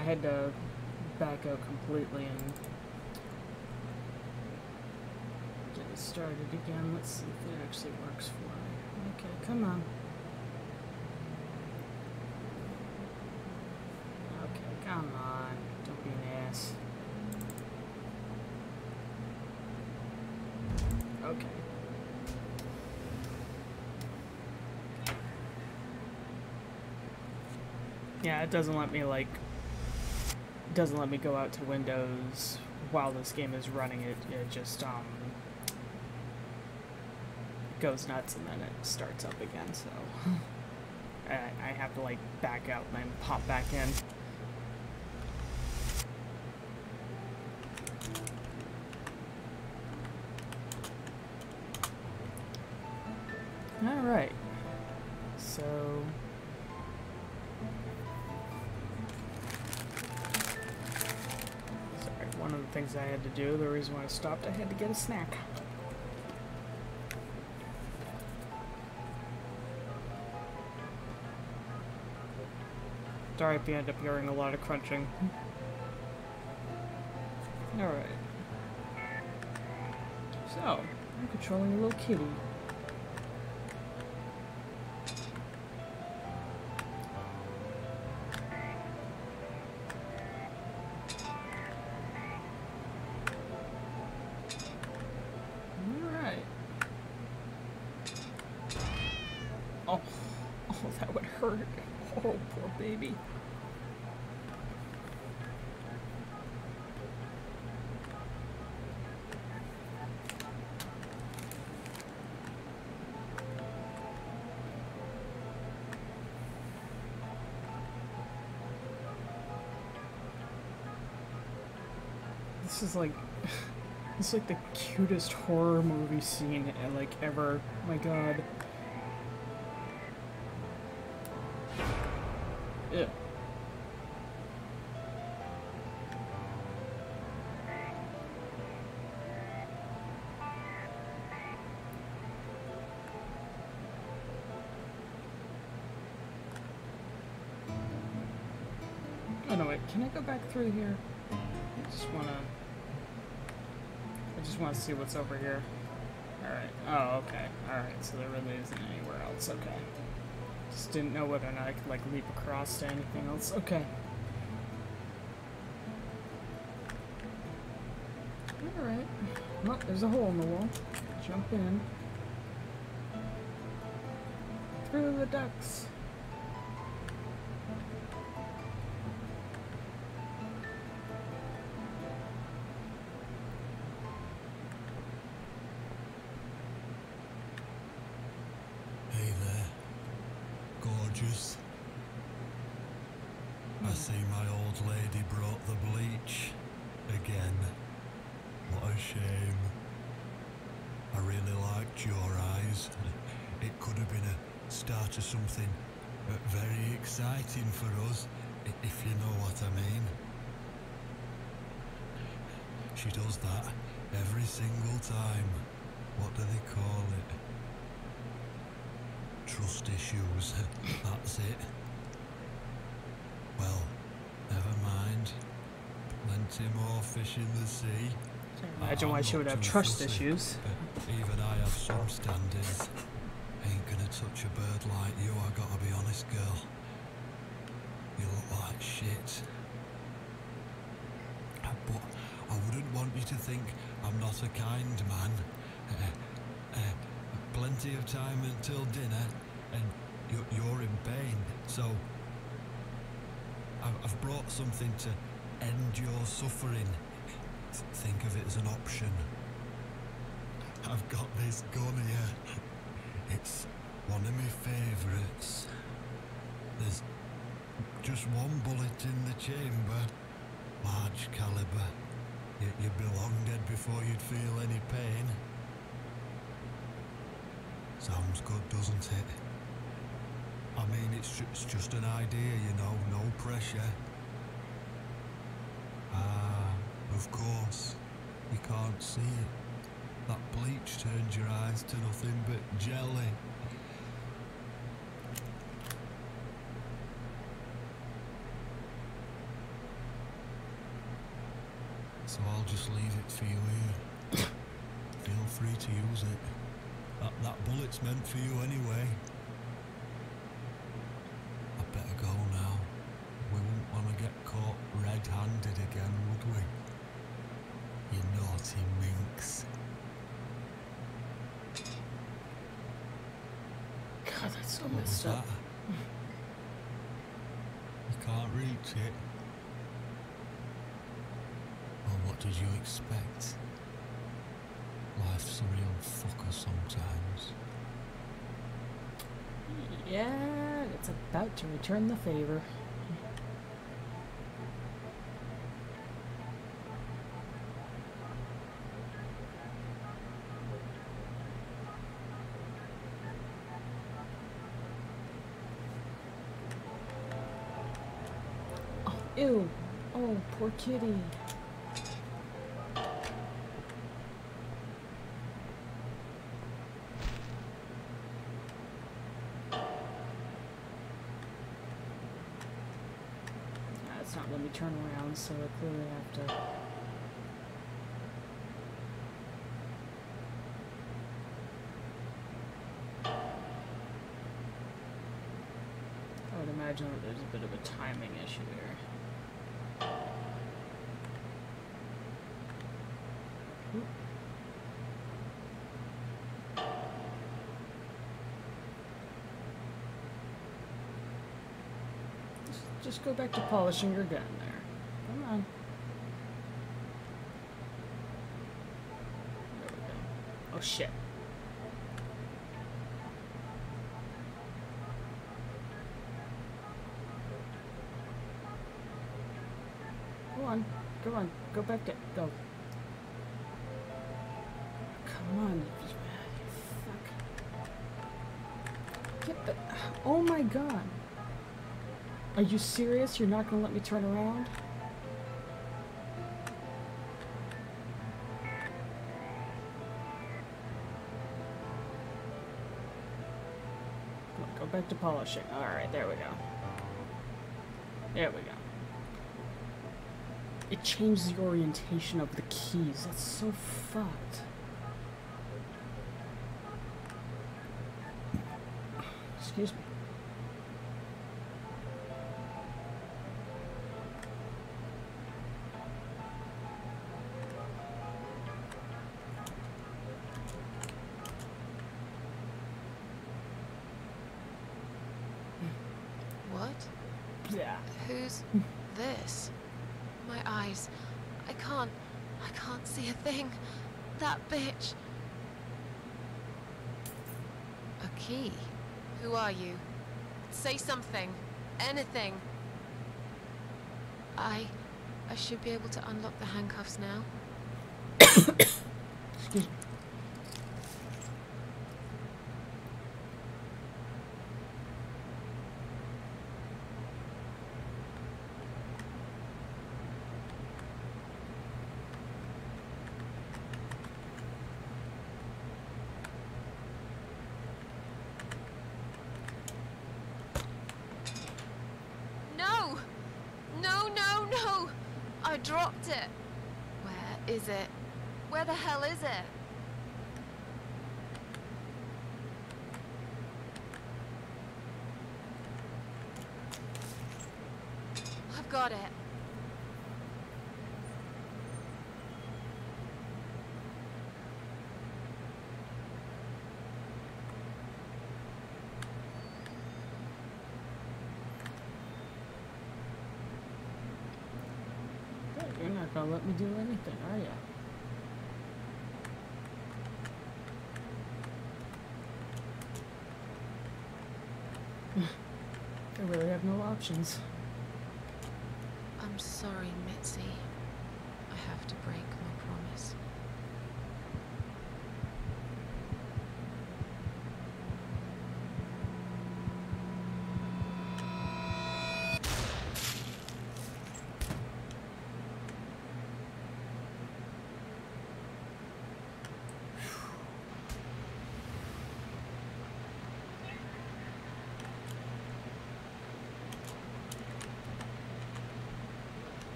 had to back out completely and get it started again. Let's see if it actually works for me. Okay, come on. Okay, come on. Don't be an ass. Okay. Yeah, it doesn't let me doesn't let me go out to Windows while this game is running. It just goes nuts and then it starts up again, so I have to like back out and then pop back in. Alright, so sorry, one of the things I had to do, the reason why I stopped, I had to get a snack. Sorry if you end up hearing a lot of crunching. Alright. So, I'm controlling a little kitty. Alright. Oh, that would hurt. Oh, poor baby. This is like, it's like the cutest horror movie scene like ever. Oh my god. Yeah. Oh no, wait, can I go back through here? I just wanna see what's over here. Alright. Oh, okay. Alright, so there really isn't anywhere else. Okay. Just didn't know whether or not I could, like, leap across to anything else. Okay. Alright. Well, there's a hole in the wall. Jump in. Through the ducts. I see my old lady brought the bleach again. What a shame. I really liked your eyes. It could have been a start of something very exciting for us, if you know what I mean. She does that every single time. What do they call it? Trust issues. That's it. Well, never mind. Plenty more fish in the sea. Imagine why she would have trust issues. Even I have some standards. Ain't gonna touch a bird like you, I gotta be honest, girl. You look like shit. But I wouldn't want you to think I'm not a kind man. Plenty of time until dinner, and you're in pain, so I've brought something to end your suffering. Think of it as an option. I've got this gun here. It's one of my favourites. There's just one bullet in the chamber. Large caliber. You'd be long dead before you'd feel any pain. Sounds good, doesn't it? I mean, it's just an idea, you know, no pressure. Ah, of course. You can't see it. That bleach turns your eyes to nothing but jelly. So I'll just leave it for you here. Feel free to use it. That bullet's meant for you anyway. I better go now. We wouldn't want to get caught red-handed again, would we? You naughty minx. God, that's so What was messed up. that? You can't reach it. Well, what did you expect? Life's a real fucker sometimes. Yeah, it's about to return the favor. Oh, ew. Oh, poor kitty. It's not letting me turn around, so I clearly have to. I would imagine that there's a bit of a timing issue here. Oop. Just go back to polishing your gun there. Come on. There we go. Oh shit. Go on. Go on. Go back to... Go. Come on. You fuck. Get the... Oh my god. Are you serious? You're not gonna let me turn around? Go back to polishing. Alright, there we go. There we go. It changed the orientation of the keys. That's so fucked. Excuse me. What? Yeah. Who's this? My eyes. I can't see a thing. That bitch. A key? Who are you? Say something. Anything. I should be able to unlock the handcuffs now. Excuse me. No! No, no, no! I dropped it. Where is it? Where the hell is it? I've got it. You're not gonna let me do anything, are you? I really have no options. I'm sorry, Mitzi. I have to break my promise.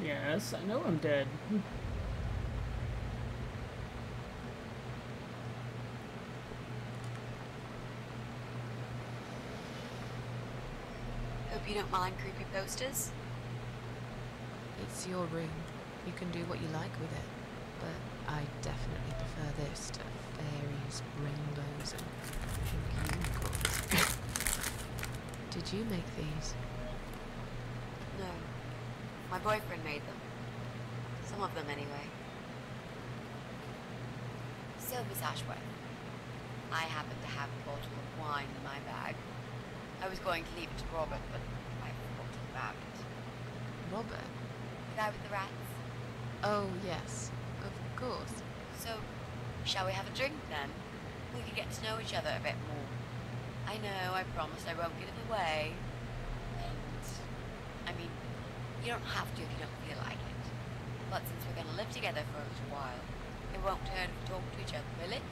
Yes, I know I'm dead. Hope you don't mind creepy posters. It's your room. You can do what you like with it. But I definitely prefer this to fairies, rainbows, and pink unicorns. Did you make these? No. My boyfriend made them. Some of them, anyway. So, Miss Ashworth, I happen to have a bottle of wine in my bag. I was going to leave it to Robert, but I forgot about it. Robert? The guy with the rats? Oh, yes. Of course. So, shall we have a drink, then? We can get to know each other a bit more. I know, I promised I won't give it away. And, I mean, you don't have to if you don't feel like it. But since we're going to live together for a little while, it won't hurt if we talk to each other, will it?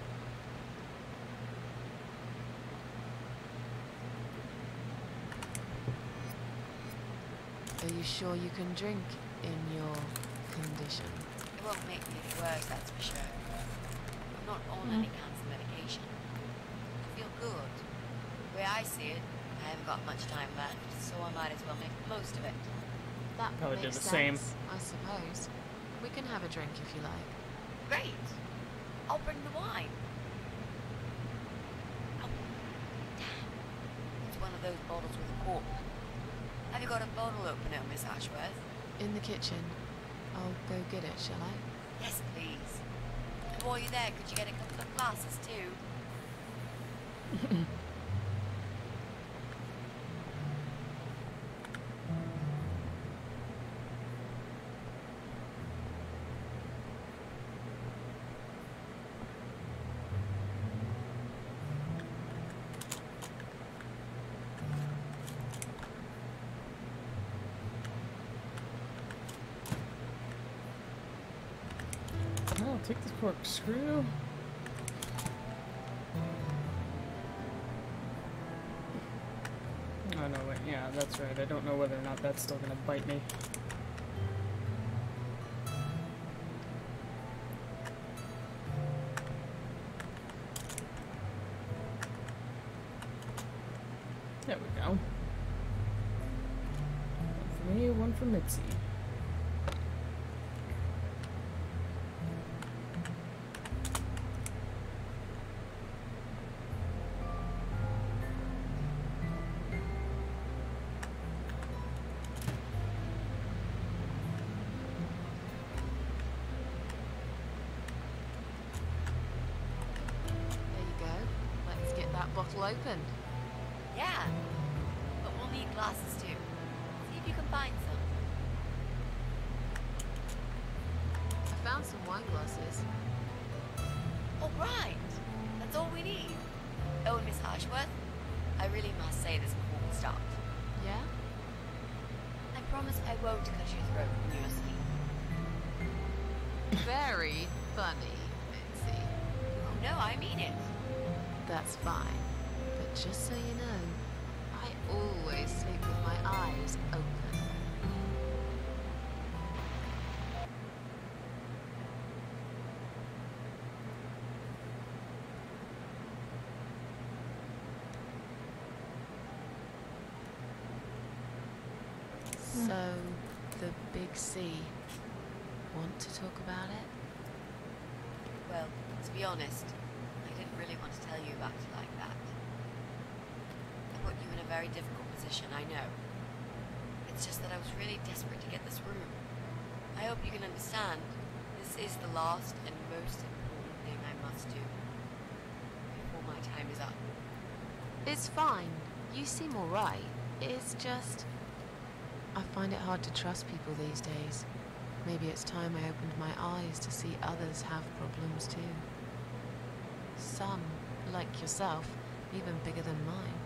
Are you sure you can drink in your condition? It won't make me any worse, that's for sure. I'm not on any cancer medication. I feel good. The way I see it, I haven't got much time left, so I might as well make the most of it. That Probably makes do the same. sense, I suppose. We can have a drink if you like. Great! I'll bring the wine. Oh, damn. It's one of those bottles with a cork. Have you got a bottle opener, Miss Ashworth? In the kitchen. I'll go get it, shall I? Yes, please. And while you're there, could you get a couple of glasses, too? I'll take this corkscrew. Oh no, wait, yeah, that's right. I don't know whether or not that's still gonna bite me. There we go. One for me, one for Mitzi. There you go. Let's get that bottle open. Yeah. But we'll need glasses, too. See if you can find some. I found some wine glasses. All right. That's all we need. Oh, Miss Ashworth, I really must say this before we start. Yeah? I promise I won't cut your throat when you're asleep. Very funny, Mitzi. Oh, no, I mean it. That's fine. But just so you know, I always sleep with my eyes open. So, the big C. Want to talk about it? Well, to be honest, I didn't really want to tell you about it like that. I put you in a very difficult position, I know. It's just that I was really desperate to get this room. I hope you can understand. This is the last and most important thing I must do before my time is up. It's fine. You seem alright. It's just... I find it hard to trust people these days. Maybe it's time I opened my eyes to see others have problems too. Some, like yourself, even bigger than mine.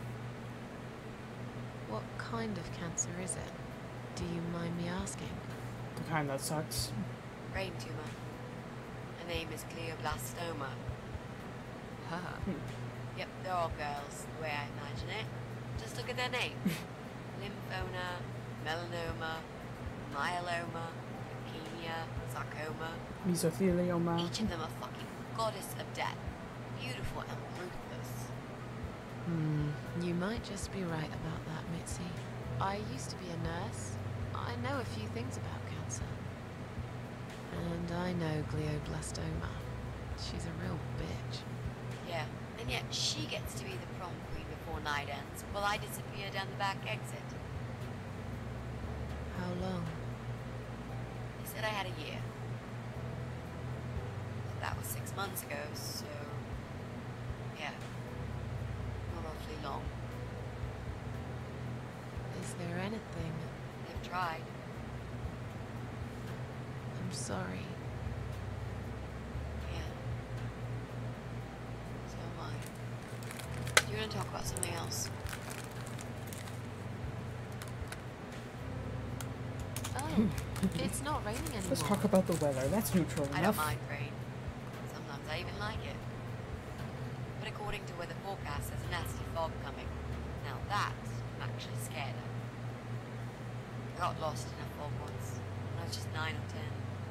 What kind of cancer is it? Do you mind me asking? The kind that sucks. Brain tumor. Her name is glioblastoma. Her? Yep, they're all girls, the way I imagine it. Just look at their name. Lymphoma, melanoma, myeloma, leukemia, sarcoma. Mesothelioma. Each of them a fucking goddess of death. Beautiful and ruthless. You might just be right about that, Mitzi. I used to be a nurse. I know a few things about cancer. And I know glioblastoma. She's a real bitch. Yeah, and yet she gets to be the prom queen before night ends, while I disappear down the back exit. How long? They said I had a year. But that was 6 months ago, so... yeah. Not awfully long. Is there anything? They've tried. I'm sorry. Yeah. So am I. Do you want to talk about something else? Oh, it's not raining anymore. Let's talk about the weather. That's neutral I enough. don't mind rain. Sometimes I even like it. But according to weather forecast, there's a nasty fog coming. Now that I'm actually scared of. I got lost in a fog once when I was just 9 or 10.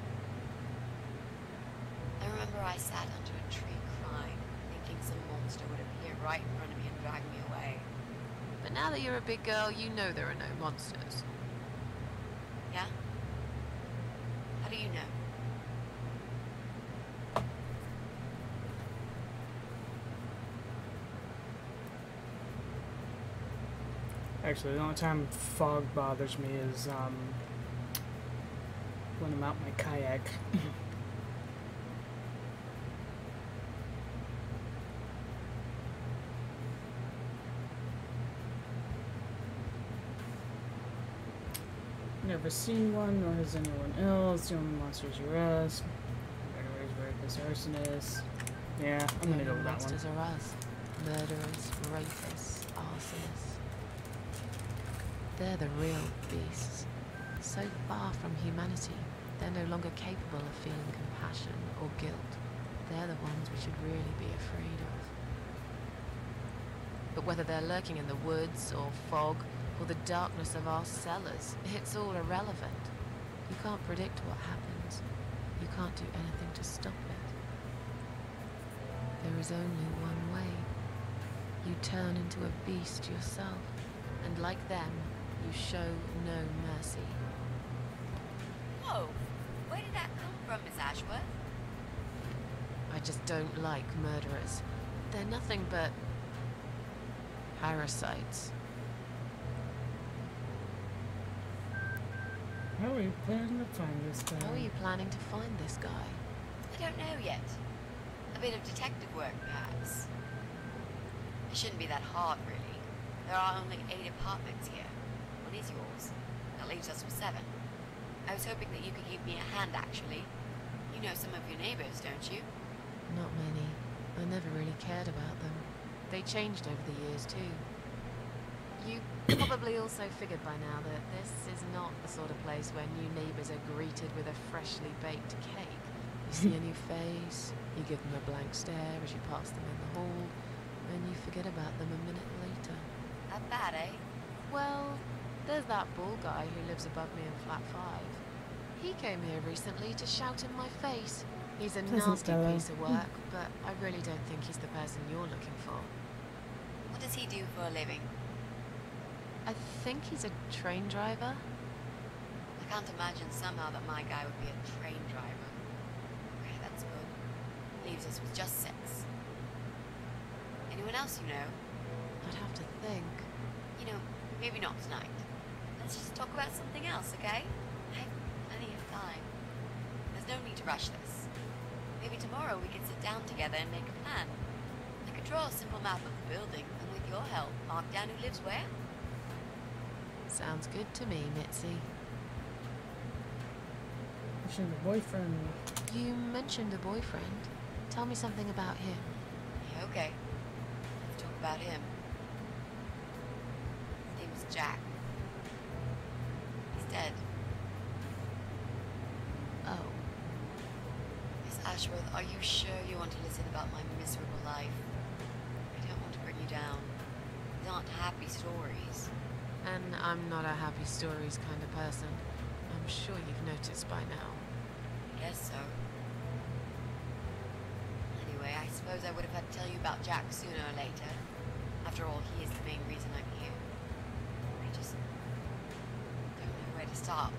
I remember I sat under a tree crying, thinking some monster would appear right in front of me and drag me away. But now that you're a big girl, you know there are no monsters. Yeah? How do you know? Actually, the only time fog bothers me is when I'm out in my kayak. Never seen one, nor has anyone else. The only monsters you ask. Murderers, rapists, arsonists. Yeah, I'm gonna go with that one. Monsters are us. Murderers, rapists, arsonists. They're the real beasts. So far from humanity, they're no longer capable of feeling compassion or guilt. They're the ones we should really be afraid of. But whether they're lurking in the woods or fog or the darkness of our cellars, it's all irrelevant. You can't predict what happens. You can't do anything to stop it. There is only one way. You turn into a beast yourself, and like them, you show no mercy. Whoa! Where did that come from, Miss Ashworth? I just don't like murderers. They're nothing but parasites. How are you planning to find this guy? How are you planning to find this guy? I don't know yet. A bit of detective work, perhaps. It shouldn't be that hard, really. There are only 8 apartments here. One is yours. That leaves us with 7. I was hoping that you could give me a hand, actually. You know some of your neighbors, don't you? Not many. I never really cared about them. They changed over the years, too. You probably also figured by now that this is not the sort of place where new neighbors are greeted with a freshly baked cake. You see a new face, you give them a blank stare as you pass them in the hall, and you forget about them a minute later. That bad, eh? Well, there's that bull guy who lives above me in flat 5. He came here recently to shout in my face. He's a Pleasant nasty fellow. piece of work, but I really don't think he's the person you're looking for. What does he do for a living? I think he's a train driver. I can't imagine somehow that my guy would be a train driver. Okay, that's good. Leaves us with just 6. Anyone else you know? I'd have to think. You know, maybe not tonight. Let's just talk about something else, okay? I have plenty of time. There's no need to rush this. Maybe tomorrow we can sit down together and make a plan. I could draw a simple map of the building, and with your help, mark down who lives where. Sounds good to me, Mitzi. Mention the boyfriend. You mentioned a boyfriend. Tell me something about him. Yeah, okay. Let's talk about him. His name is Jack. He's dead. Oh, Miss Ashworth, are you sure you want to listen about my miserable life? I don't want to bring you down. These aren't happy stories. and I'm not a happy stories kind of person. I'm sure you've noticed by now. Guess so. Anyway, I suppose I would have had to tell you about Jack sooner or later. After all, he is the main reason I'm here. I just don't know where to start.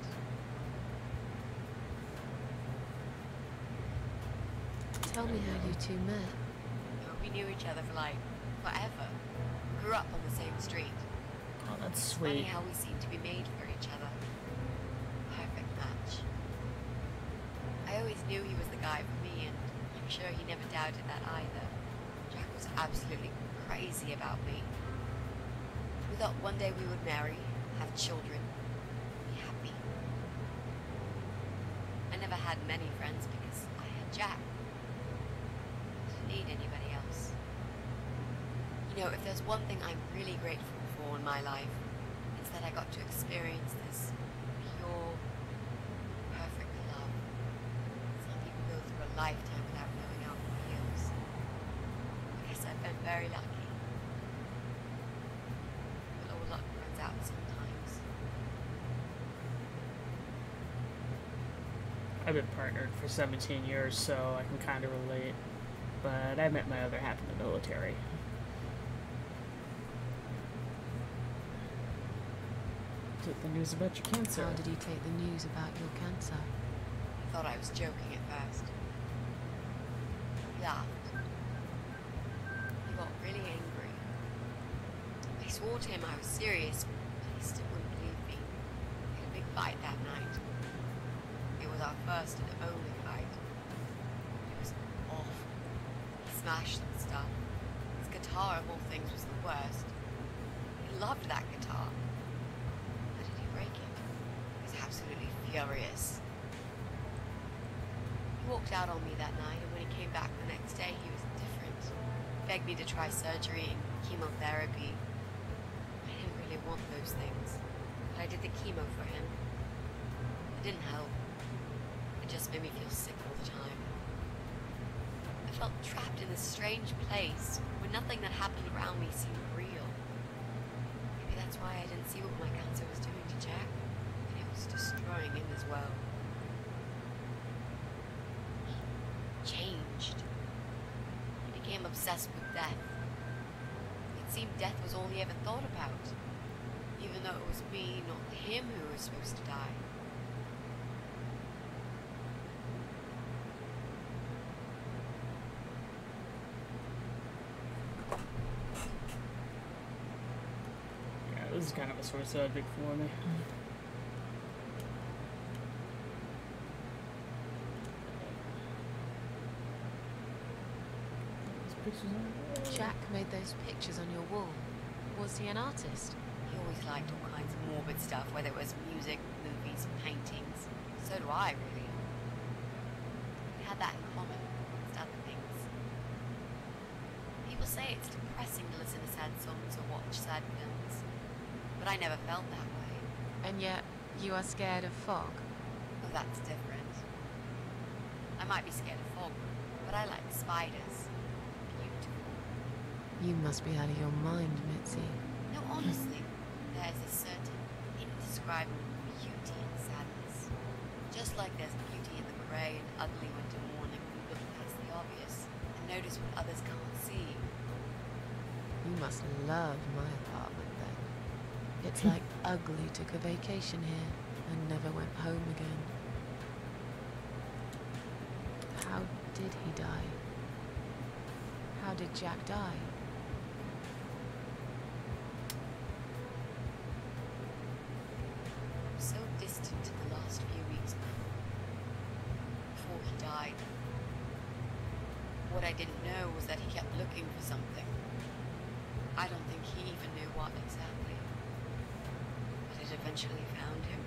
Tell me how you two met. We knew each other for like forever. Grew up on the same street. Oh, that's It's funny sweet. how we seem to be made for each other. Perfect match. I always knew he was the guy for me, and I'm sure he never doubted that either. Jack was absolutely crazy about me. We thought one day we would marry, have children, be happy. I never had many friends because I had Jack. I didn't need anybody else. You know, if there's one thing I'm really grateful for in my life, it's that I got to experience this pure, perfect love. Some people go through a lifetime without knowing how it feels. I guess I've been very lucky. But all luck runs out sometimes. I've been partnered for 17 years, so I can kind of relate. But I met my other half in the military. Is it the news about your cancer? How did he take the news about your cancer? I thought I was joking at first. He laughed. He got really angry. I swore to him I was serious, but he still wouldn't believe me. We had a big fight that night. It was our first and only fight. It was awful. He smashed some stuff. His guitar, of all things, was the worst. He loved that guitar. How did he break it? He was absolutely furious. He walked out on me that night, and when he came back the next day, he was different. He begged me to try surgery and chemotherapy. I didn't really want those things, but I did the chemo for him. It didn't help. It just made me feel sick all the time. I felt trapped in this strange place where nothing that happened around me seemed real. Maybe that's why I didn't see what my cancer was doing to Jack, and it was destroying him as well. He changed. He became obsessed with death. It seemed death was all he ever thought about, even though it was me, not him, who was supposed to die. Yeah, this is kind of a sore subject for me. These pictures on the wall. Jack made those pictures on your wall. Was he an artist? He always liked all kinds of morbid stuff, whether it was music, movies, paintings. So do I, really. We had that in common, amongst other things. People say it's depressing to listen to sad songs or watch sad films, but I never felt that way. And yet, you are scared of fog? Oh, that's different. I might be scared of fog, but I like spiders. Beautiful. You must be out of your mind, Mitzi. No, honestly, there's a certain indescribable beauty in sadness. Just like there's beauty in the grey and ugly winter morning when you look past the obvious and notice what others can't see. You must love my apartment then. It's like Ugly took a vacation here and never went home again. How did he die? How did Jack die? I'm so distant in the last few weeks now. Before he died. What I didn't know was that he kept looking for something. I don't think he even knew what exactly. But it eventually found him.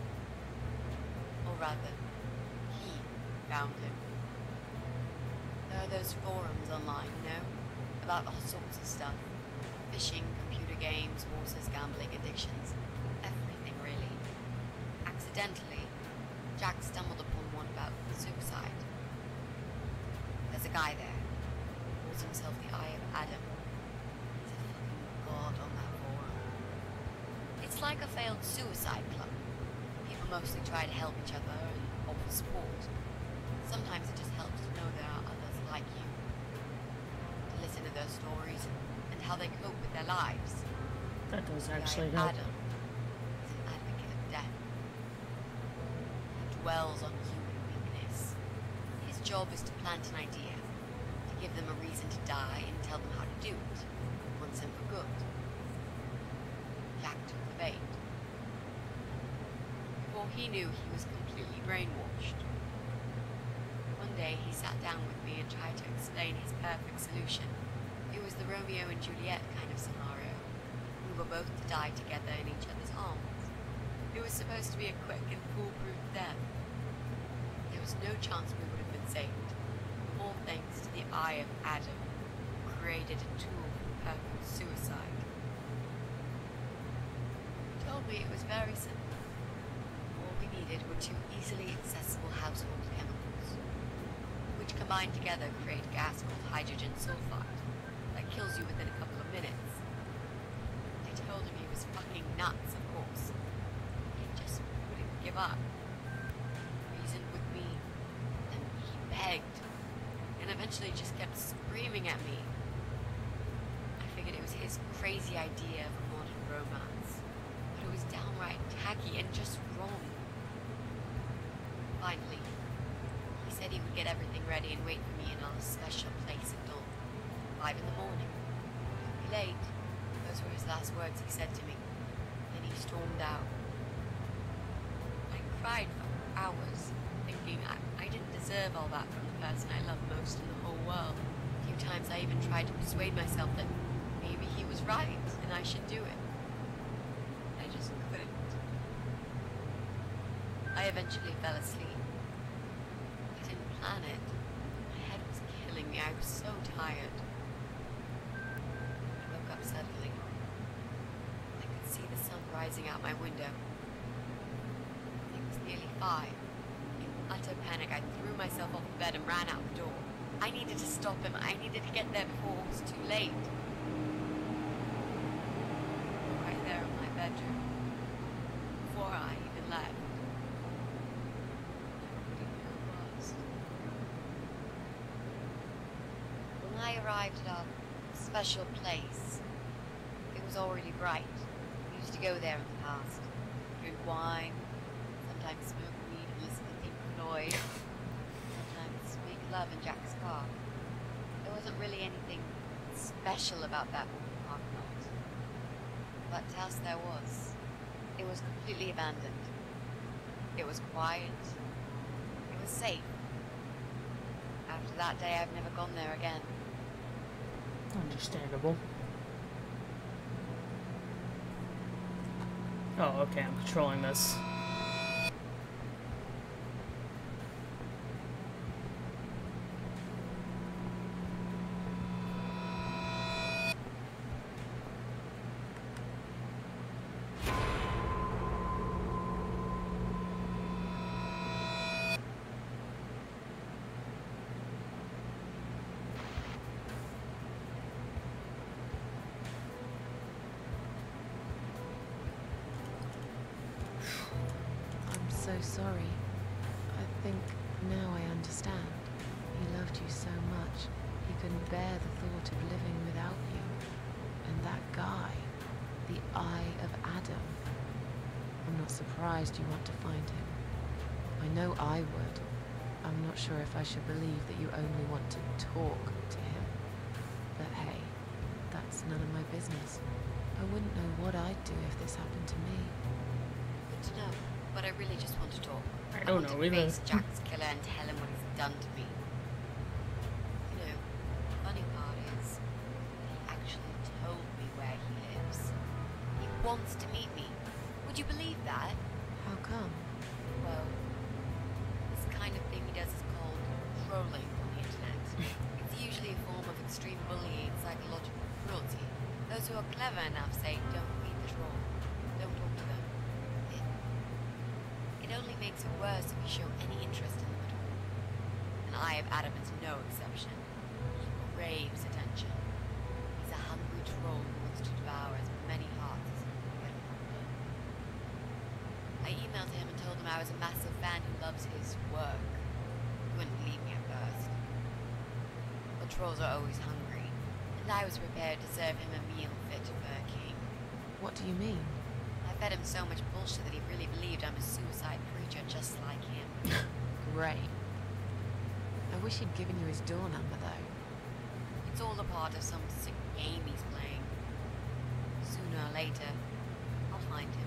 Or rather, he found him. There are those forums online, you know? About all sorts of stuff. Fishing, computer games, horses, gambling, addictions. Everything, really. Accidentally, Jack stumbled upon one about suicide. There's a guy there. Calls himself the Eye of Adam. He's a fucking god on that forum. It's like a failed suicide club. People but mostly try to help each other and offer support. Sometimes it just helps to know there are others like you, to listen to their stories and how they cope with their lives. That does The actually guy, help. Adam, is an advocate of death. He dwells on human weakness. His job is to plant an idea, to give them a reason to die and tell them how to do it, once and for good. Jack took the bait. Before he knew, he was completely brainwashed. One day he sat down with me and tried to explain his perfect solution. It was the Romeo and Juliet kind of scenario. We were both to die together in each other's arms. It was supposed to be a quick and foolproof death. There was no chance we would have been saved, all thanks to the eye of Adam, who created a tool for perfect suicide. He told me it was very simple. All we needed were 2 easily accessible household chemicals, which combined together create a gas called hydrogen sulfide that kills you within a couple of minutes. I told him he was fucking nuts, of course. He just wouldn't give up. He reasoned with me, and he begged, and eventually just kept screaming at me. I figured it was his crazy idea of a modern romance, but it was downright tacky and just wrong. Finally, he said he would get everything ready and wait for me in our special place at dawn, 5 in the morning. Don't be late. Those were his last words he said to me. Then he stormed out. I cried for hours, thinking I didn't deserve all that from the person I loved most in the whole world. A few times I even tried to persuade myself that maybe he was right and I should do it. I just couldn't. I eventually fell asleep. I didn't plan it. My head was killing me. I was so tired. I woke up suddenly. I could see the sun rising out my window. It was nearly 5. In utter panic, I threw myself off the bed and ran out the door. I needed to stop him. I needed to get there before it was too late. Right there in my bedroom. Before I even left. I didn't know who it was. When I arrived at our special place, it was already bright. We used to go there in the past. Drink wine, sometimes smoke weed and listen to Pink Floyd, sometimes make love in Jack's car. There wasn't really anything special about that open parking lot. But else there was. It was completely abandoned. It was quiet. It was safe. After that day, I've never gone there again. Understandable. Oh, okay, I'm controlling this. So sorry. I think now I understand. He loved you so much, he couldn't bear the thought of living without you. And that guy, the Eye of Adam. I'm not surprised you want to find him. I know I would. I'm not sure if I should believe that you only want to talk to him. But hey, that's none of my business. I wouldn't know what I'd do if this happened to me. Good to know. But I really just want to talk. I don't know want to either. face Jack's killer and tell him what he's done to me. You know, the funny part is, he actually told me where he lives. He wants to meet me. Would you believe that? How come? Well, this kind of thing he does is called trolling on the internet. It's usually a form of extreme bullying and psychological cruelty. Those who are clever enough say, don't feed the troll. Don't talk to them. It only makes it worse if you show any interest in them at all. And Eye of Adam is no exception. He craves attention. He's a hungry troll who wants to devour as many hearts as he can get hold of. I emailed him and told him him I was a massive fan who loves his work. He wouldn't believe me at first. But trolls are always hungry, and I was prepared to serve him a meal fit for a king. What do you mean? I fed him so much bullshit that he really believed I'm a suicide preacher just like him. Great. I wish he'd given you his door number, though. It's all a part of some sick game he's playing. Sooner or later, I'll find him.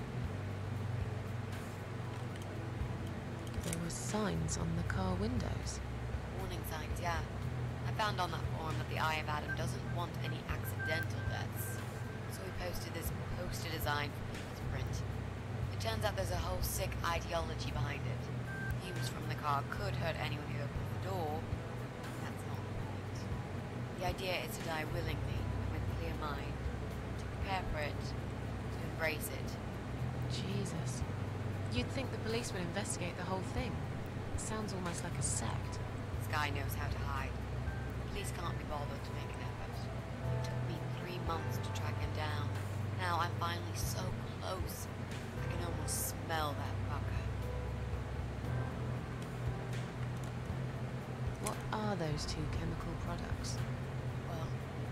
There were signs on the car windows. Warning signs, yeah. I found on that forum that the Eye of Adam doesn't want any accidental deaths. So we posted this poster design for people to print. It turns out there's a whole sick ideology behind it. Fumes from the car could hurt anyone who opens the door. That's not the point. The idea is to die willingly, with a clear mind. To prepare for it. To embrace it. Jesus. You'd think the police would investigate the whole thing. It sounds almost like a sect. This guy knows how to hide. The police can't be bothered to make an effort. It took me 3 months to track him down. Now I'm finally so close. I can almost smell that fucker. What are those two chemical products? Well,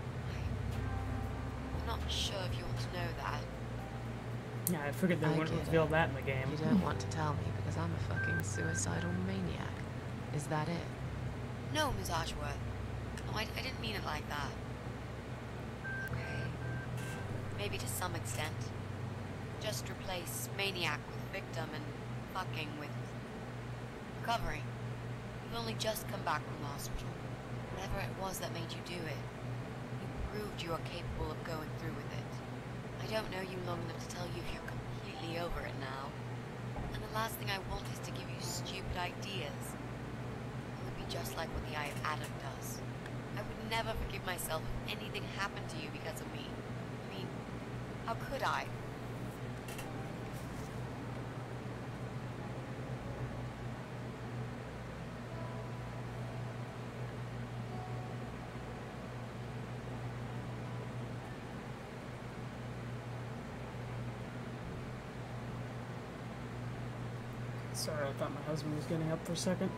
I'm not sure if you want to know that. Yeah, I figured they I wouldn't get reveal it. that in the game. You don't want to tell me because I'm a fucking suicidal maniac. Is that it? No, Ms. Ashworth. No, I didn't mean it like that. Okay. Maybe to some extent. Just replace maniac with victim and fucking with recovering. You've only just come back from the hospital. Whatever it was that made you do it, you proved you are capable of going through with it. I don't know you long enough to tell you if you're completely over it now. And the last thing I want is to give you stupid ideas. It would be just like what the Eye of Adam does. I would never forgive myself if anything happened to you because of me. I mean, how could I? Sorry, I thought my husband was getting up for a second.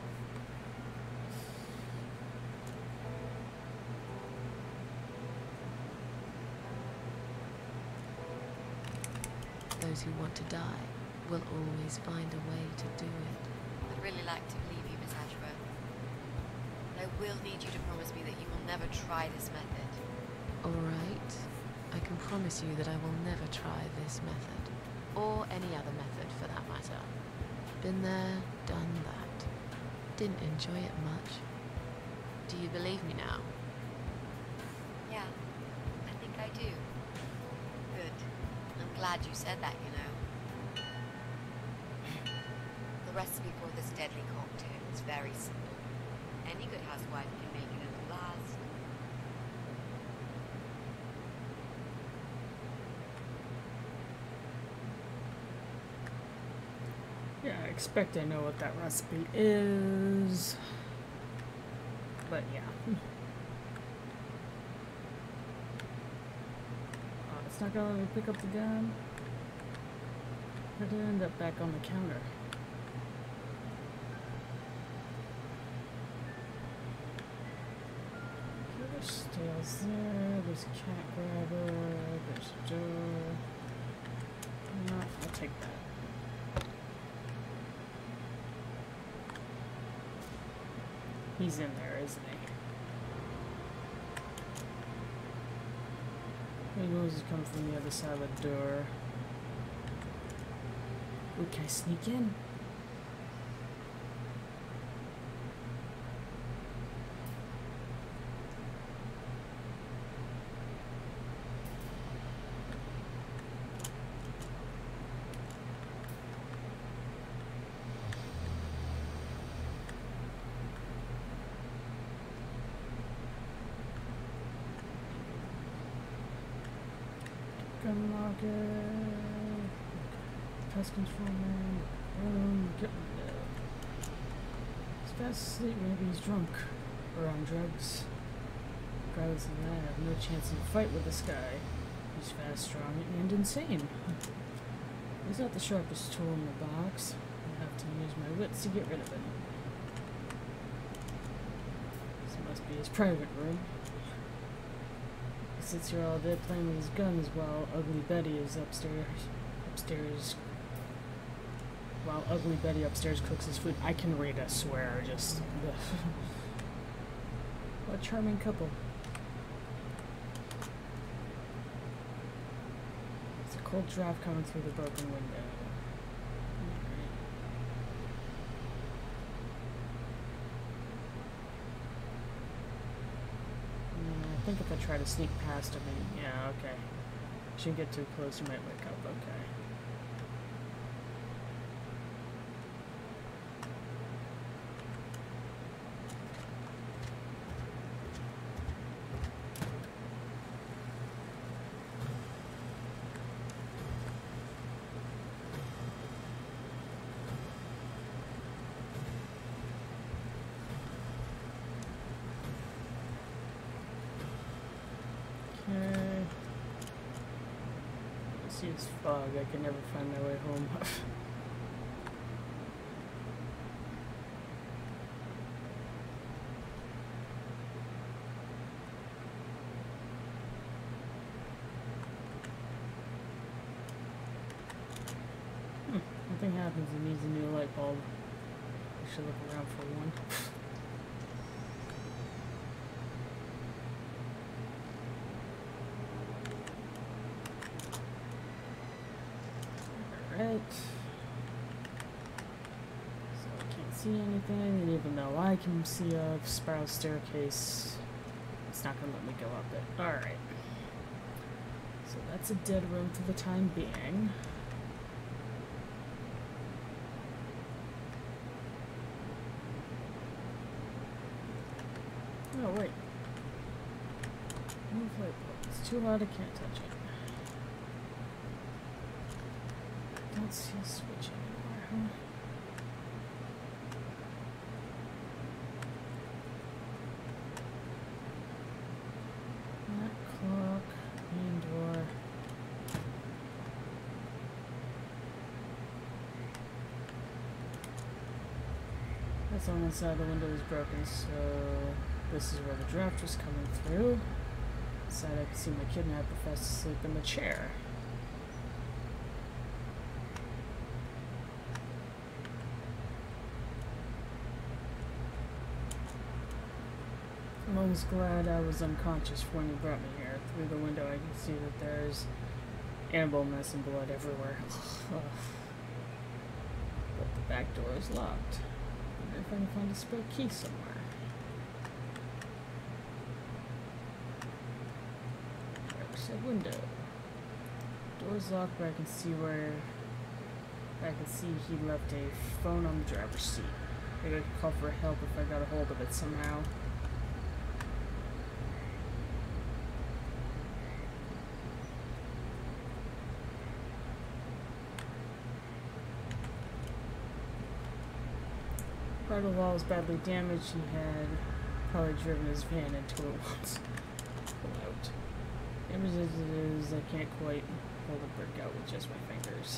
Those who want to die will always find a way to do it. I'd really like to believe you, Miss Ashworth. But I will need you to promise me that you will never try this method. Alright. I can promise you that I will never try this method. Or any other method for that matter. Been there, done that. Didn't enjoy it much. Do you believe me now? Yeah, I think I do. Good. I'm glad you said that, you know. The recipe for this deadly cocktail is very simple. Any good housewife can make it at last. Yeah, I expect I know what that recipe is. But yeah. It's not gonna let me pick up the gun. How did it end up back on the counter? There's stales there, there's a cat grabber, there's a door. No, I'll take that. He's in there, isn't he? He knows he's coming from the other side of the door. Ooh, can I sneak in? Gun market. Pest control man. Get he's fast asleep, maybe he's drunk. Or on drugs. Regardless of that, I have no chance in a fight with this guy. He's fast, strong, and insane. He's not the sharpest tool in the box. To use my wits to get rid of it. This must be his private room. He sits here all day playing with his guns while Ugly Betty is upstairs. While Ugly Betty upstairs cooks his food. I can read, I swear, just... What a charming couple. It's a cold draft coming through the broken window. I think if I try to sneak past him, yeah, okay. Shouldn't get too close, you might wake up, okay. See, it's fog. I can never find my way home. Nothing happens. It needs a new light bulb. I should look around for one. Alright. So I can't see anything, and even though I can see a spiral staircase, it's not going to let me go up it. Alright. So that's a dead room for the time being. Oh, wait. Move light bulb. It's too loud, I can't touch it. Don't see a switch anywhere, huh? That clock, main door. That's on one side, the window is broken, so this is where the draft was coming through. Inside I can see my kidnapper fast asleep in the chair. I'm always glad I was unconscious when you brought me here. Through the window I can see that there's animal mess and blood everywhere. But the back door is locked. I wonder if I can find a spare key somewhere. Driver's side window. Door's locked, but I can see he left a phone on the driver's seat. Maybe I could call for help if I got a hold of it somehow. Part of the wall was badly damaged. He had probably driven his van into it once. Pull out. Damage as it is, I can't quite pull the brick out with just my fingers.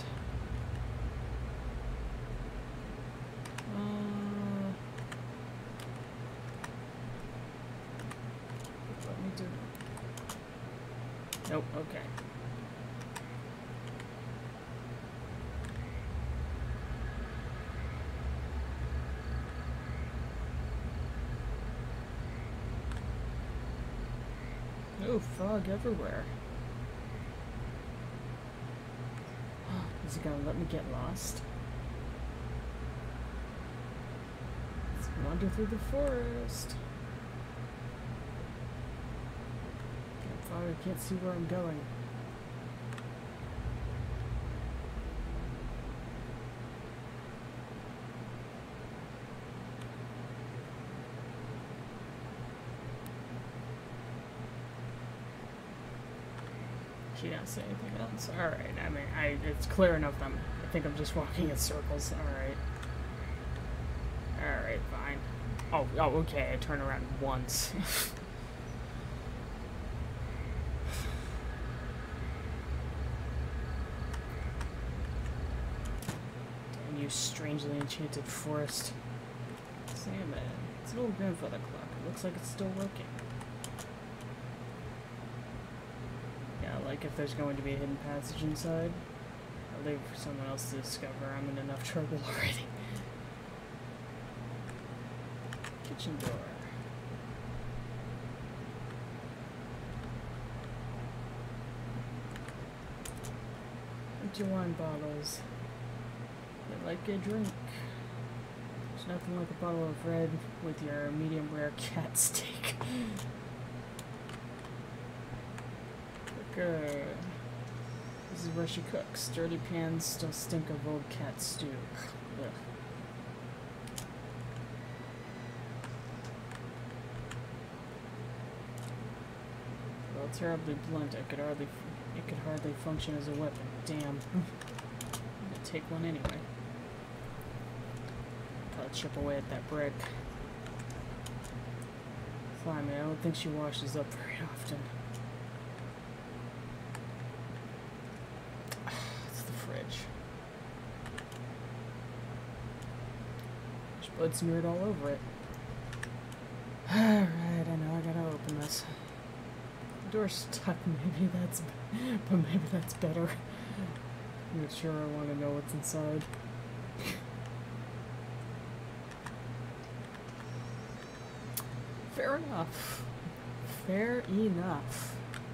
Let me do. Nope. Okay. Oh, fog everywhere. Is he gonna let me get lost? Let's wander through the forest. Fog, I can't see where I'm going. She didn't say anything else. Alright, I mean, it's clear enough I think I'm just walking in circles. Alright. Alright, fine. Oh, okay, I turn around once. Damn new strangely enchanted forest. Sandman. It's an old grandfather clock. It looks like it's still working. Yeah, like if there's going to be a hidden passage inside, I'll leave for someone else to discover. I'm in enough trouble already. Kitchen door. Empty wine bottles. I like a drink. There's nothing like a bottle of red with your medium rare cat steak. Cooker. This is where she cooks. Dirty pans still stink of old cat stew. Ugh. Well, terribly blunt. It could hardly function as a weapon. Damn. I'm gonna take one anyway. Probably chip away at that brick. Slimy, I don't think she washes up very often. It's the fridge. There's blood smeared all over it. Alright, I know I gotta open this. The door's stuck, maybe that's better. I'm not sure I want to know what's inside. Fair enough. Fair enough.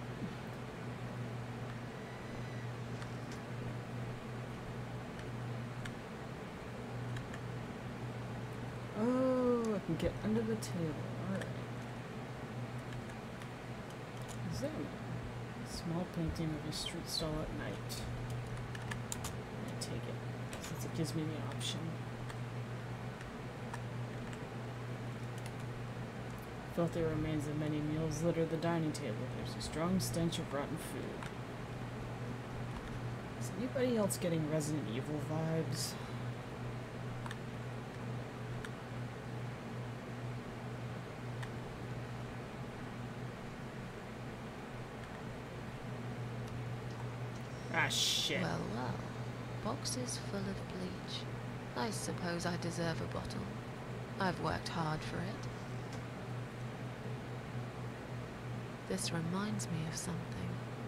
Oh, I can get under the table. Alright. Examine. Small painting of a street stall at night. I'm gonna take it, since it gives me the option. Filthy remains of many meals litter the dining table. There's a strong stench of rotten food. Is anybody else getting Resident Evil vibes? Ah, shit. Well, well. Boxes full of bleach. I suppose I deserve a bottle. I've worked hard for it. This reminds me of something.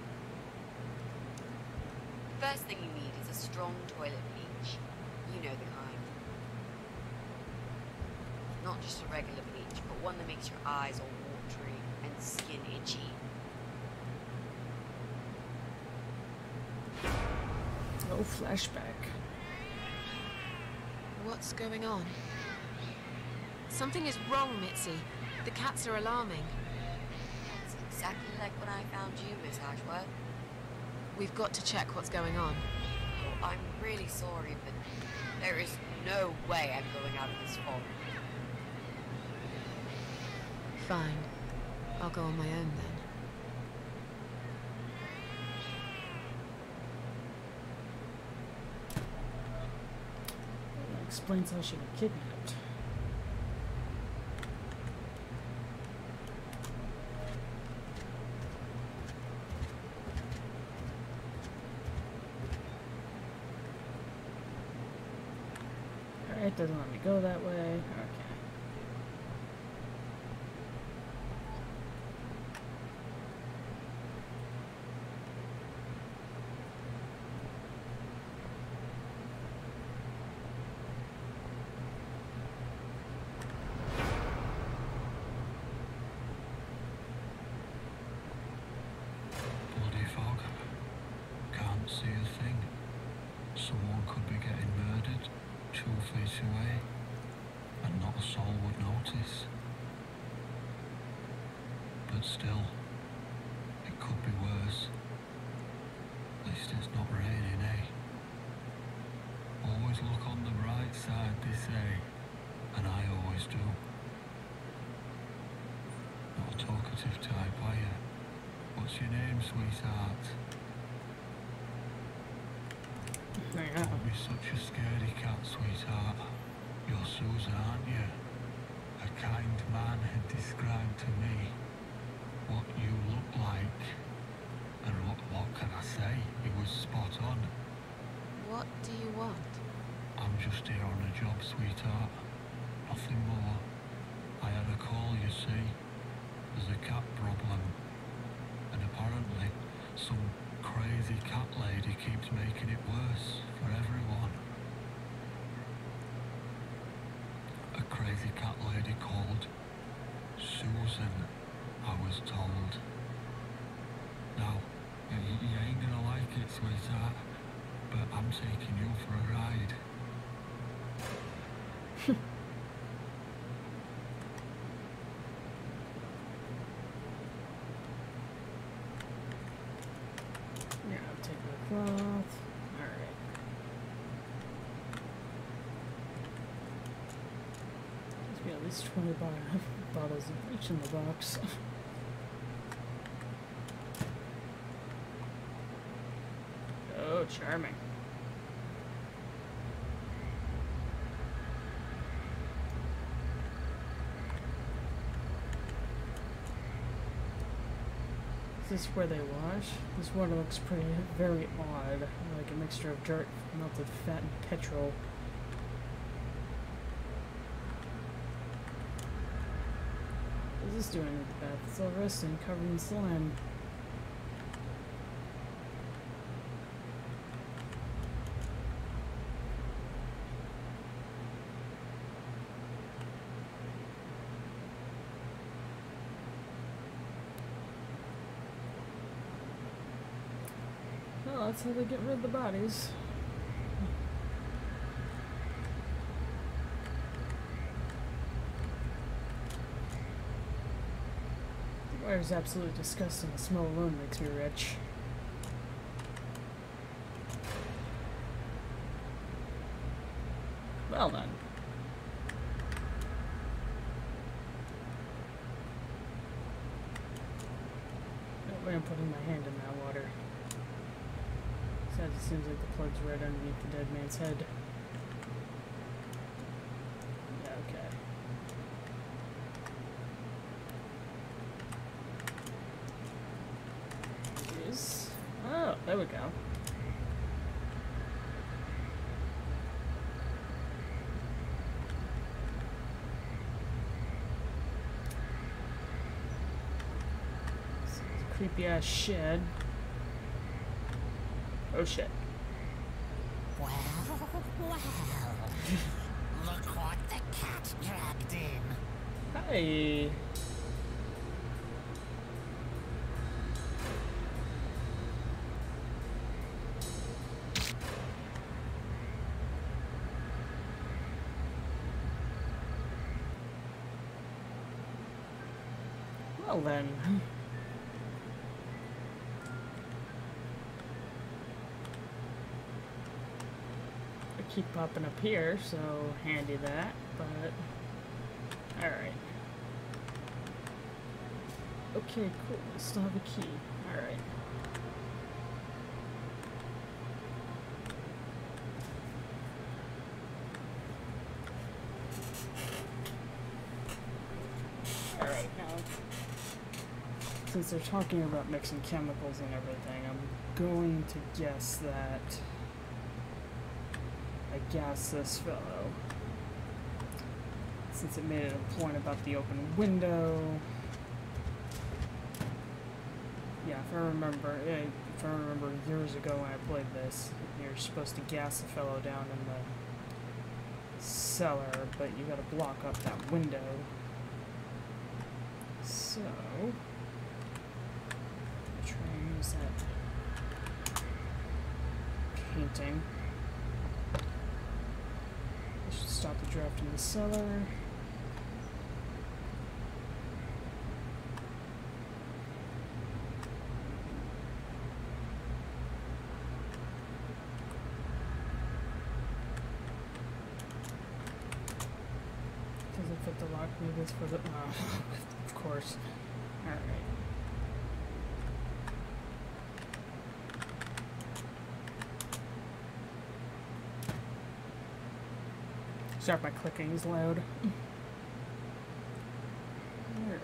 First thing you need is a strong toilet bleach. You know the kind. Not just a regular bleach, but one that makes your eyes all watery and skin itchy. Oh, flashback. What's going on? Something is wrong, Mitzi. The cats are alarming. It's exactly like when I found you, Miss Ashworth. We've got to check what's going on. Oh, I'm really sorry, but there is no way I'm going out of this fog. Fine. I'll go on my own then. That explains how she got kidnapped. Alright, doesn't let me go that way. Okay. Bloody fog. Can't see a thing. Someone could be getting murdered 2 feet away, and not a soul would notice. But still, it could be worse. At least it's not raining, eh? Always look on the bright side, they say, and I always do. Not a talkative type, are you? What's your name, sweetheart? Don't be such a scaredy cat, sweetheart. You're Susan, aren't you? A kind man had described to me what you look like. And what can I say? He was spot on. What do you want? I'm I'm just here on a job, sweetheart. Nothing more. I had a call, you see. There's a cat problem. And apparently, some crazy cat lady keeps making it worse for everyone. A crazy cat lady called Susan, I was told. Now, you ain't gonna like it, sweetheart, but I'm taking you for a ride. Yeah, I'm taking the cloth. Alright. Must be at least 20 bottles of bleach in the box. Oh, charming. Is this where they wash? This water looks very odd, like a mixture of dirt, melted fat, and petrol. What is this doing in the bath? It's all rusty and covered in slime. Well, that's how they get rid of the bodies. The water's absolutely disgusting. The smell alone makes me rich. Well then. No way I'm putting my hand in that water. Besides, it seems like the plug's right underneath the dead man's head. Yeah, okay. Jeez. Oh, there we go. This is a creepy ass shed. Oh shit. Well, look what the cat dragged in. Hi. Well then. Keep popping up here, so handy that, but alright. Okay, cool. I still have a key. Alright. Alright, now, since they're talking about mixing chemicals and everything, I'm going to guess that I gas this fellow, since it made it a point about the open window. Yeah, if I remember years ago when I played this, you're supposed to gas the fellow down in the cellar, but you gotta block up that window. So, try and use that painting. Stop the draft in the cellar. Doesn't fit the lock. Maybe it's for the. Of course. Alright. Sorry if my clicking is loud. Alright.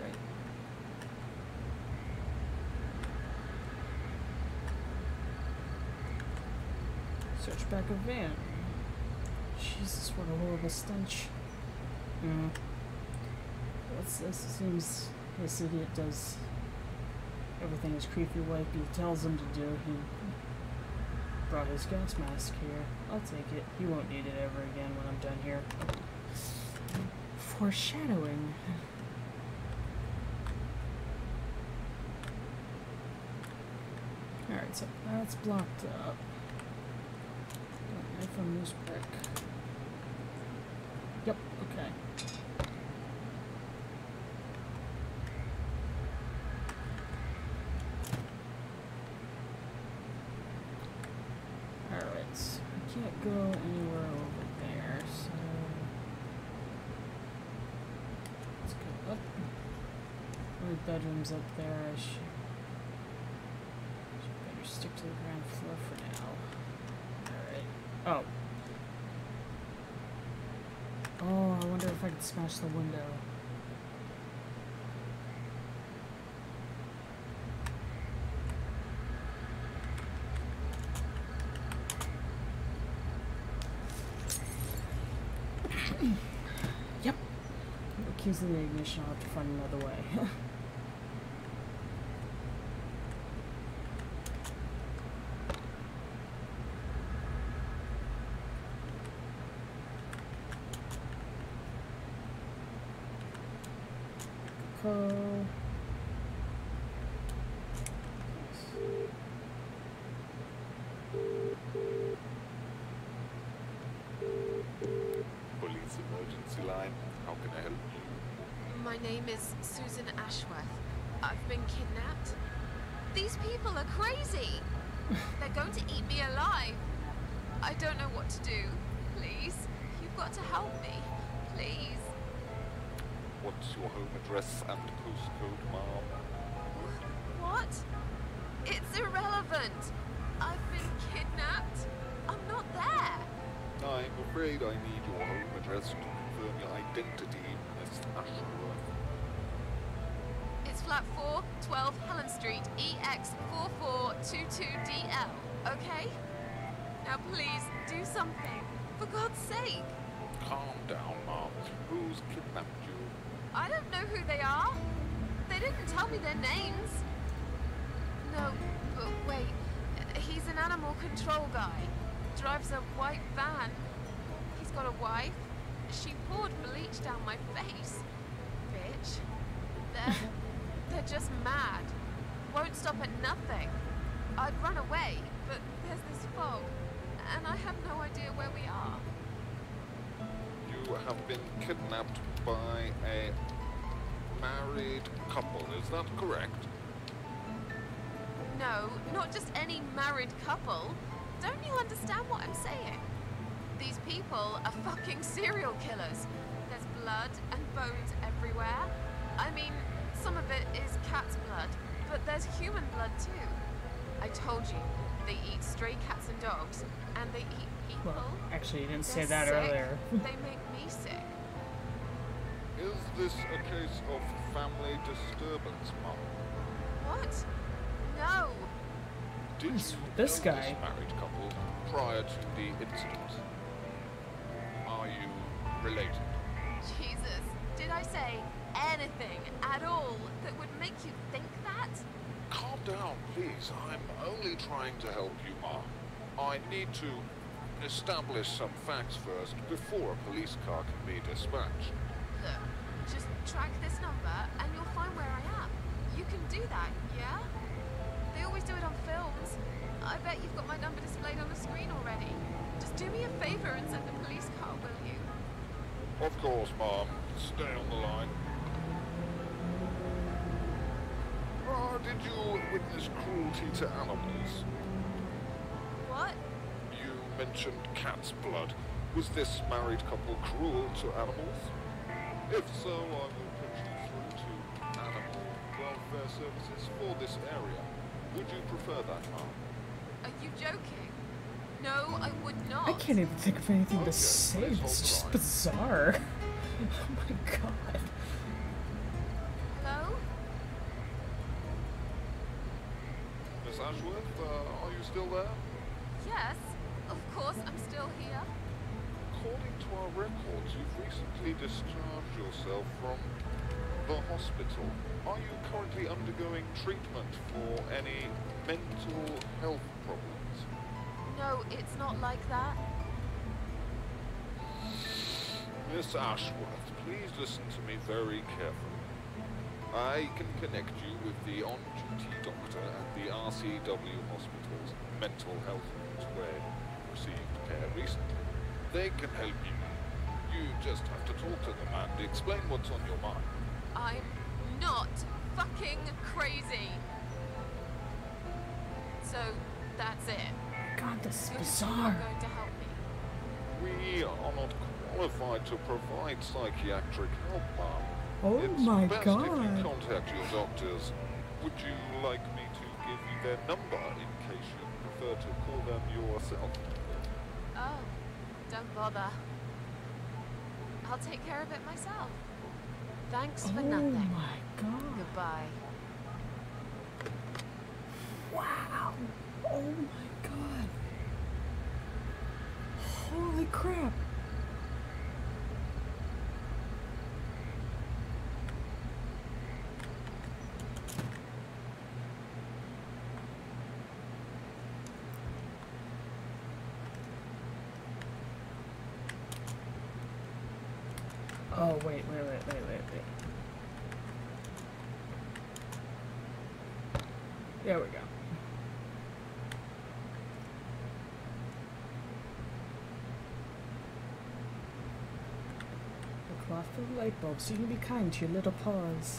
Search back of van. Jesus, what a horrible stench. Mm. This seems this idiot does everything his creepy wife tells him to do. He brought his gas mask here. I'll take it. He won't need it ever again when I'm done here. Foreshadowing. Alright, so that's blocked up. Knife on loose brick. Yep, okay. Alright, so I can't go anywhere over there, so let's go up. Only bedrooms up there. I should better stick to the ground floor for now. Alright. Oh, I wonder if I could smash the window. Yep. The keys in the ignition, I'll have to find another way. Police emergency line. How can I help you? My name is Susan Ashworth. I've been kidnapped. These people are crazy. They're going to eat me alive. I don't know what to do. Please, you've got to help me. Please. What's your home address and postcode, ma'am? What? It's irrelevant. I've been kidnapped. I'm not there. I'm afraid I need your home address to confirm your identity, Miss Ashworth. It's flat 4, 12 Helen Street, EX4422DL, okay? Now please, do something. For God's sake. Calm down, ma'am. Who's kidnapped you? I don't know who they are. They didn't tell me their names. No, but wait. He's an animal control guy. Drives a white van. He's got a wife. She poured bleach down my face. Bitch. They're just mad. Won't stop at nothing. I'd run away, but there's this fog, and I have no idea where we are. You have been kidnapped by a married couple, is that correct? No, not just any married couple. Don't you understand what I'm saying? These people are fucking serial killers. There's blood and bones everywhere. I mean, some of it is cat's blood, but there's human blood too. I told you, they eat stray cats and dogs, and they eat people. Well, actually, you didn't say They're that sick. earlier. They make me sick. Is this a case of family disturbance, ma'am? What? No. Did Who's you this know guy? this married couple prior to the incident? Are you related? Jesus, did I say anything at all that would make you think that? Calm down, please. I'm only trying to help you, ma'am. I need to establish some facts first before a police car can be dispatched. Look, just track this number and you'll find where I am. You can do that, yeah? They always do it on films. I bet you've got my number displayed on the screen already. Just do me a favor and send the police car, will you? Of course, ma'am. Stay on the line. Did you witness cruelty to animals? What? You mentioned cat's blood. Was this married couple cruel to animals? If so, I will put you through to animal welfare services for this area. Would you prefer that, ma'am? Are you joking? No, I would not. I can't even think of anything Okay, to say. please hold It's the just line. bizarre. Oh my god. Hello? Miss Ashworth, are you still there? Yes, of course, I'm still here. according to our records, you've recently discharged yourself from the hospital. Are you currently undergoing treatment for any mental health problems? No, it's not like that. Miss Ashworth, please listen to me very carefully. I can connect you with the on-duty doctor at the RCW Hospital's mental health unit where you received care recently. They can help you. You just have to talk to them and explain what's on your mind. I'm not fucking crazy. So, that's it. God, this is You're bizarre. not going to help me. We are not qualified to provide psychiatric help, ma'am. Oh It's my best God. if you contact your doctors. Would you like me to give you their number in case you prefer to call them yourself? Oh, don't bother. I'll take care of it myself. Thanks for Oh nothing. my God. Goodbye. Wow. Oh my God. Holy crap. Oh, wait. There we go. A cloth for the light bulb, so you can be kind to your little paws.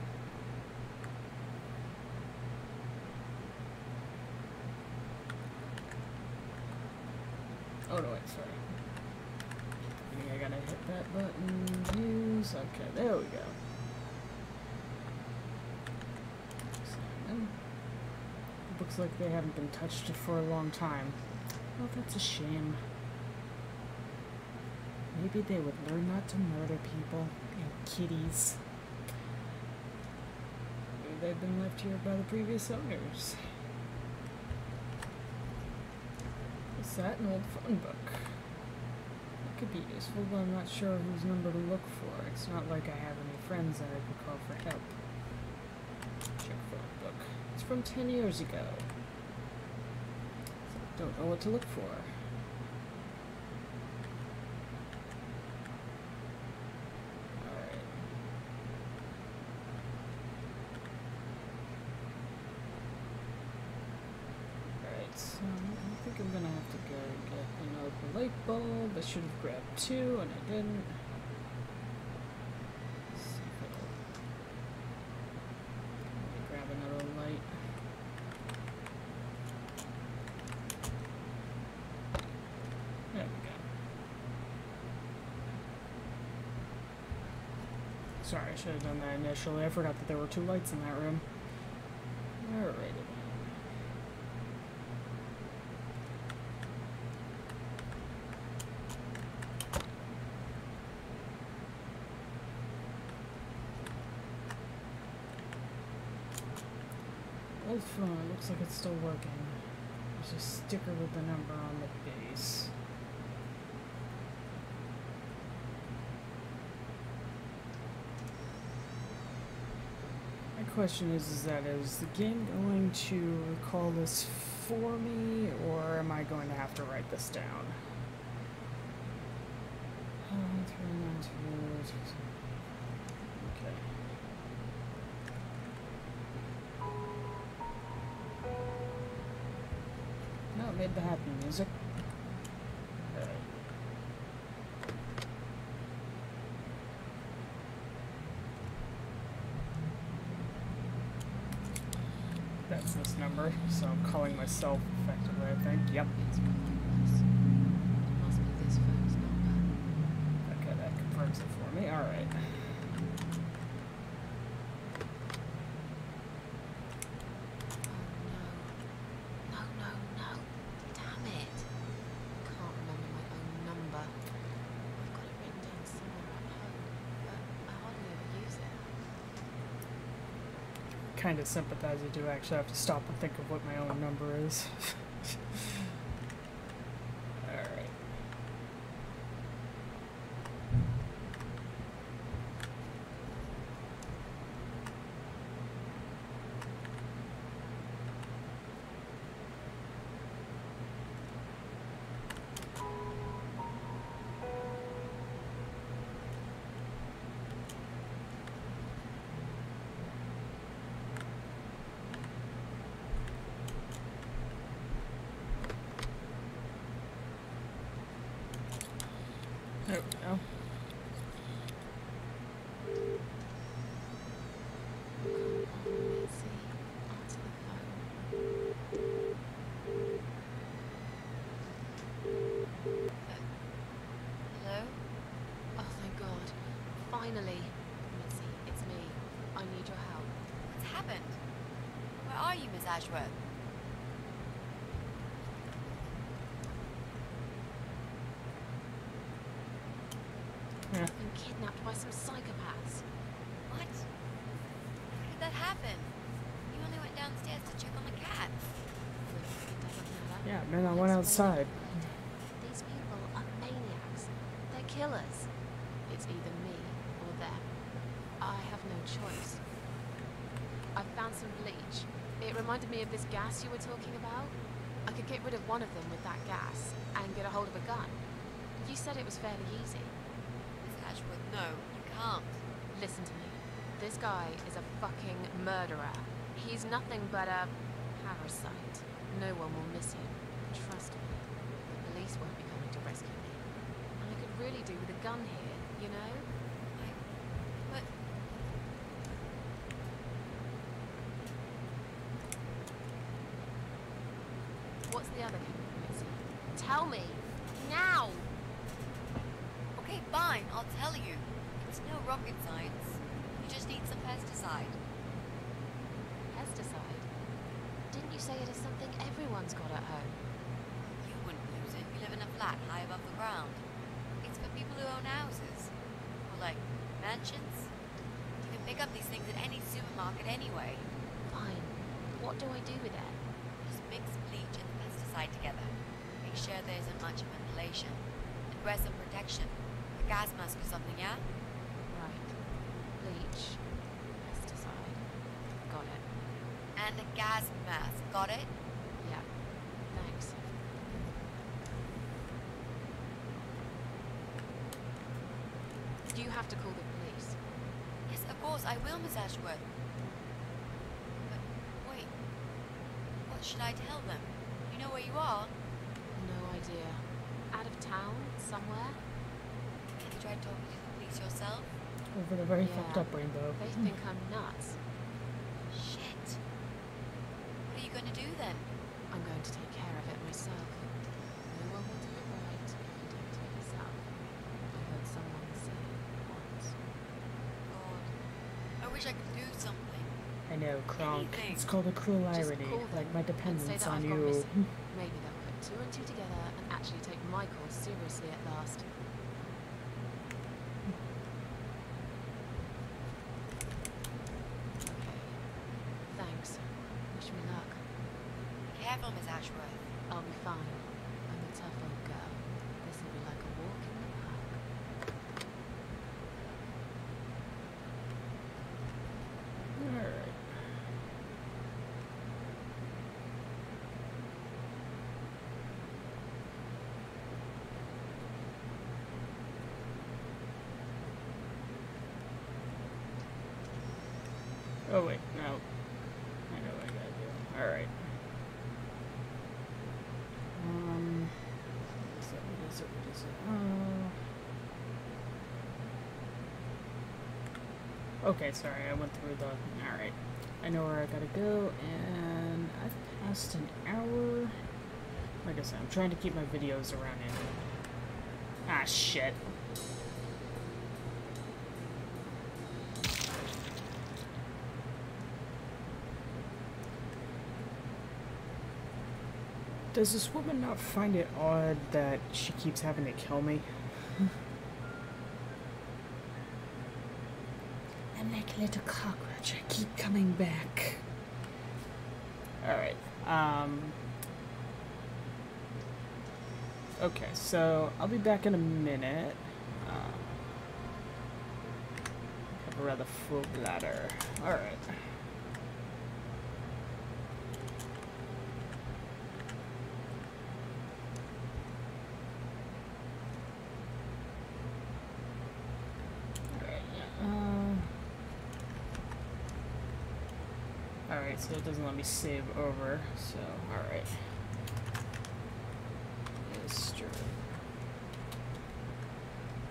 Oh no, wait, sorry. I think I gotta hit that button. Use. Okay, there we go. Simon. Looks like they haven't been touched for a long time. Oh, that's a shame. Maybe they would learn not to murder people and kitties. Maybe they've been left here by the previous owners. What's that? An old phone book. It could be useful, but I'm not sure whose number to look for. It's not like I have any friends that I could call for help. Check phone book. It's from 10 years ago. So don't know what to look for. Alright. Alright, so I think I'm gonna have to go get another light bulb. I should have grabbed two and I didn't. Let's see if it'll... Let me grab another light. There we go. Sorry, I should have done that initially. I forgot that there were two lights in that room. Alrighty. Old phone, looks like it's still working. There's a sticker with the number on the base. My question is the game going to recall this for me, or am I going to have to write this down? Okay. No, it made the happy music. Alright. That's this number, so I'm calling myself effectively, I think. Yep. It's ridiculous. It must be this phone's number. Okay, that confirms it for me. Alright. Oh no. Damn it. I can't remember my own number. I've got it written down somewhere at home, but I hardly ever use it. Kind of sympathize. I do actually have to stop and think of what my own number is. Alright. There we go. Hello? Oh, thank God. Finally. Mitzi, it's me. I need your help. What's happened? Where are you, Miss Ashworth? Yeah. I've been kidnapped by some psychopaths. What? How did that happen? You only went downstairs to check on the cats. Look, it doesn't matter. Yeah, and then I I'll went explain outside. it later. These people are maniacs. They're killers. It's either me or them. I have no choice. I found some bleach. It reminded me of this gas you were talking about. I could get rid of one of them with that gas and get a hold of a gun. You said it was fairly easy. Miss Ashworth, no, you can't. Listen to me. This guy is a fucking murderer. He's nothing but a parasite. No one will miss him. Trust me. The police won't be coming to rescue me. And I could really do with a gun here, you know? But What's the other chemical, Mitzi? Tell me! Now! okay, fine, I'll tell you. It's no rocket science. You just need some pesticide. Pesticide? Didn't you say it is something everyone's got at home? You wouldn't use it. You live in a flat high above the ground. It's for people who own houses. Or like mansions. You can pick up these things at any supermarket anyway. Fine. What do I do with it? Just mix bleach and pesticide together. Make sure there isn't much ventilation. And wear some protection. A gas mask or something, yeah? Right. Bleach. Pesticide. Got it. And a gas mask, got it? Yeah. Thanks. You have to call the police. Yes, of course, I will, Miss Ashworth. But wait. What should I tell them? You know where you are? No idea. Out of town? Somewhere? Have you tried talking to the police yourself? Over the very Yeah. fucked up rainbow. They think I'm nuts. Shit. What are you going to do then? I'm going to take care of it myself. No one will do it right if you don't do it yourself. I heard someone say it once. God. I wish I could do something. I know, Kronk. Anything. It's called a cruel Just irony. call them Like my and say dependence that on I've gone you. missing. Maybe they'll put two and two together and actually take my cause seriously at last. Okay. Thanks. Wish me luck. Careful, Miss Ashworth. I'll be fine. I'm a tough old girl. This will be like a walk in the park. Alright. Oh wait, no. I know what I gotta do. Alright. What is it? Okay, sorry, I went through the... Alright. I know where I gotta go, and I've passed an hour. Like I said, I'm trying to keep my videos around it. Ah, shit. Does this woman not find it odd that she keeps having to kill me? I'm like a little cockroach. I keep coming back. Alright. Okay, so I'll be back in a minute. Have a rather full bladder. Alright. Alright, so it doesn't let me save over, so alright. History.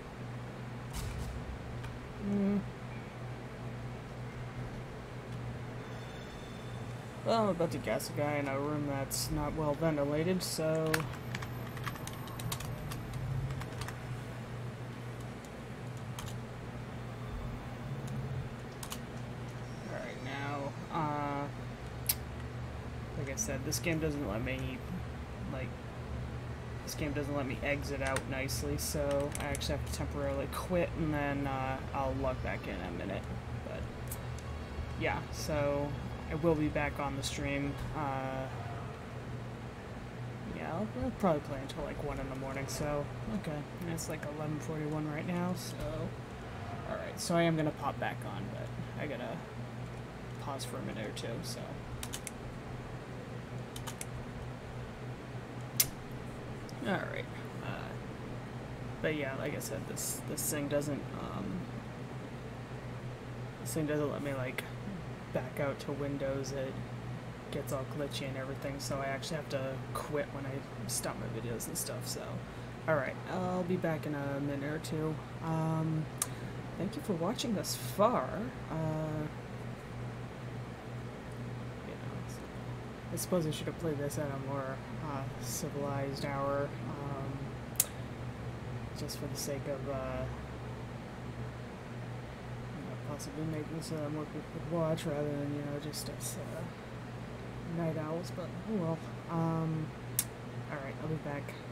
Well, I'm about to gas a guy in a room that's not well ventilated, so... Alright, now, like I said, this game doesn't let me, this game doesn't let me exit out nicely, so I actually have to temporarily quit, and then, I'll log back in a minute, but, yeah, so... I will be back on the stream. Yeah, I'll probably play until like 1 in the morning, so, okay. And it's like 11:41 right now, so... Alright, so I am gonna pop back on, but I gotta pause for a minute or two, so... Alright. But yeah, like I said, this thing doesn't, this thing doesn't let me, like... back out to Windows. It gets all glitchy and everything, so I actually have to quit when I stop my videos and stuff, so alright, I'll be back in a minute or two. Thank you for watching thus far. You know, I suppose I should have played this at a more civilized hour, just for the sake of possibly make this more people could watch rather than, you know, just us night owls, but oh well. Alright, I'll be back.